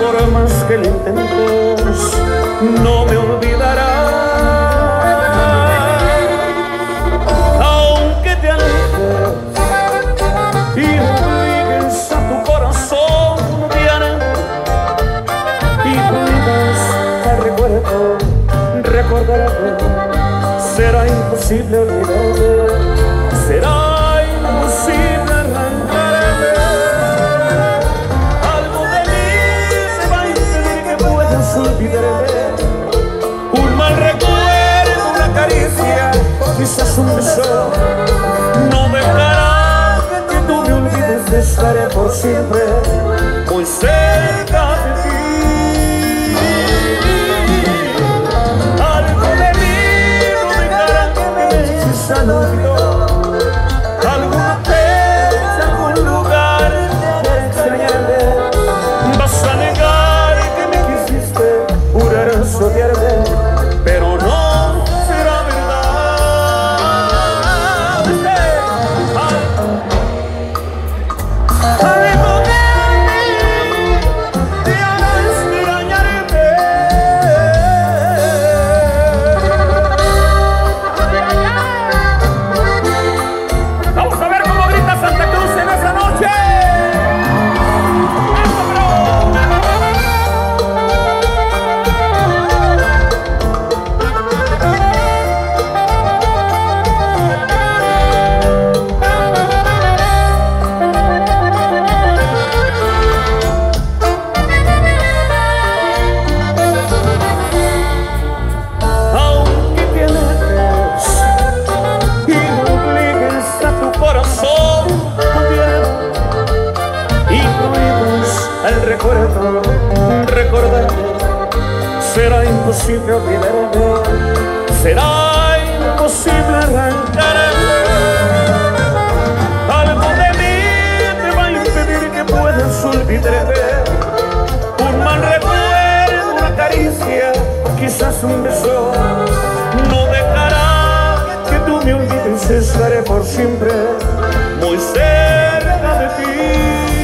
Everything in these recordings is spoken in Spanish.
por más que lo intentes, no me olvidarás. Aunque te alejes y obligues a tu corazón bien, y prohíbas el recuerdo, recordarte, será imposible olvidarte, será imposible arrancarme. Algo de mí me va a impedir que puedas olvidarme. Un mal recuerdo, una caricia, quizás un beso, no dejará que tú me olvides. Estaré por siempre muy cerca de ti. Algo de mí no dejará que me eches al olvido. Alguna fecha, algún lugar para extrañarte. Vas a negar que me quisiste, jurarás odiarme, pero no será verdad. Algo de mí te hará extrañarte. Vamos a ver cómo grita Santa Cruz en esa noche. ¡Eso, bro! Aunque te alejes y obligues a tu corazón también, y prohíbas el recuerdo, recordarte, será imposible olvidarme, será imposible arrancarme. Algo de mí te va a impedir que puedas olvidarme. Un mal recuerdo, una caricia, quizás un beso, no dejará que tú me olvides. Estaré por siempre muy cerca de ti.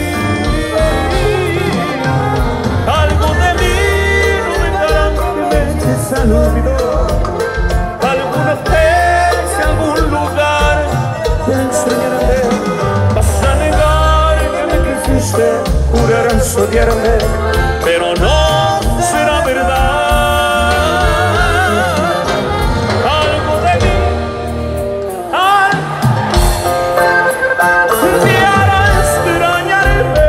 Algo de mí no dejará que me eches al olvido. Alguna fecha, algún lugar te extrañaré. Vas a negar que me quisiste, jurarás odiarme, pero no será verdad. Algo de mí te hará extrañarme.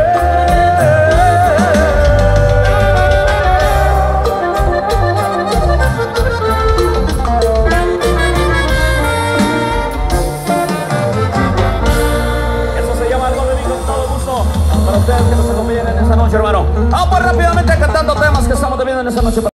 Eso se llama Algo de mí, con todo gusto para ustedes que nos acompañan en esa noche, hermano. Vamos pues rápidamente cantando temas que estamos teniendo en esa noche.